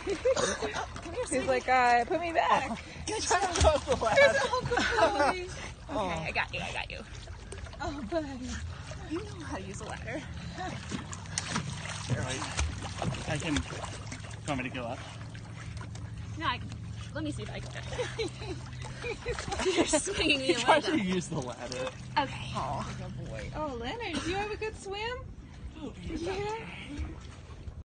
He's like, put me back. Good job. There's Uncle Chloe. Okay, I got you. Oh, buddy. You know how to use a ladder. Here, wait. I can. You want me to go up? No, let me see if I can touch it. You're swinging me Try away. to use the ladder. Okay. Oh, good boy. Oh, Leonard, do you have a good swim? Oh, Yeah.